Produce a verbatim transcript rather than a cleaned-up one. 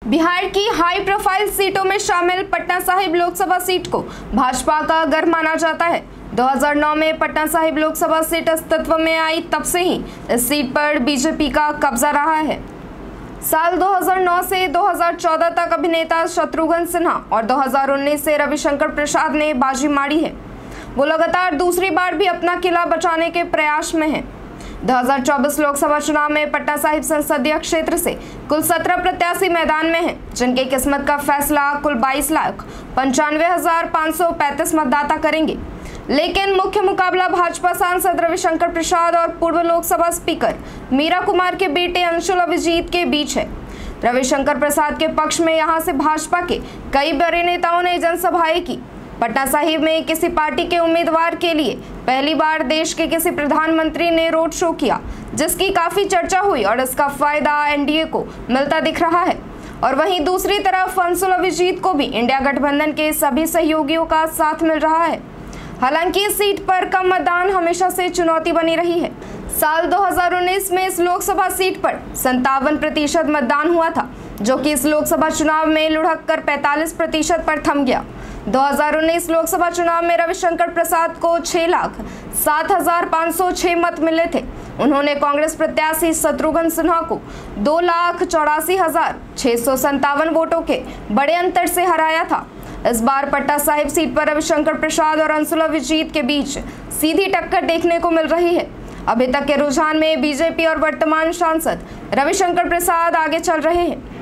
बिहार की high profile सीटों में शामिल पटना साहिब लोकसभा सीट को भाजपा का गर्व माना जाता है। दो हज़ार नौ में पटना साहिब लोकसभा सीट अस्तित्व में आई, तब से ही इस सीट पर बीजेपी का कब्जा रहा है। साल दो हज़ार नौ से दो हज़ार चौदह तक अभिनेता शत्रुघ्न सिन्हा और दो हज़ार उन्नीस से रविशंकर प्रसाद ने बाजी मारी है। वो लगातार दूसरी बार भी अपना किला बचाने के प्रयास में हैं। दो हज़ार चौबीस लोकसभा चुनाव में पटना साहिब संसदीय क्षेत्र से कुल सत्रह प्रत्याशी मैदान में हैं, जिनकी किस्मत का फैसला कुल बाईस लाख पंचानवे हजार पाँच सौ पैंतीस मतदाता करेंगे। लेकिन मुख्य मुकाबला भाजपा सांसद रविशंकर प्रसाद और पूर्व लोकसभा स्पीकर मीरा कुमार के बेटे अंशुल अभिजीत के बीच है। रविशंकर प्रसाद के पक्ष में यहां से भाजपा के कई बड़े नेताओं ने जनसभाएं की। पटना साहिब में किसी पार्टी के उम्मीदवार के लिए पहली बार देश के किसी प्रधानमंत्री ने रोड शो किया, जिसकी काफी चर्चा हुई और इसका फायदा एनडीए को मिलता दिख रहा है। और वहीं दूसरी तरफ अंशुल अभिजीत को भी इंडिया गठबंधन के सभी सहयोगियों का साथ मिल रहा है। हालांकि इस सीट पर कम मतदान हमेशा से चुनौती बनी रही है। साल दो हज़ार उन्नीस में इस लोकसभा सीट पर संतावन प्रतिशत मतदान हुआ था, जो कि इस लोकसभा चुनाव में लुढ़क कर पैंतालीस प्रतिशत पर थम गया। दो हज़ार उन्नीस लोकसभा चुनाव में रविशंकर प्रसाद को छह लाख सात हजार पाँच सौ छह मत मिले थे। उन्होंने कांग्रेस प्रत्याशी शत्रुघ्न सिन्हा को दो लाख चौरासी हजार छह सौ संतावन वोटों के बड़े अंतर से हराया था। इस बार पटना साहिब सीट पर रविशंकर प्रसाद और अंशुल अभिजीत के बीच सीधी टक्कर देखने को मिल रही है। अभी तक के रुझान में बीजेपी और वर्तमान सांसद रविशंकर प्रसाद आगे चल रहे हैं।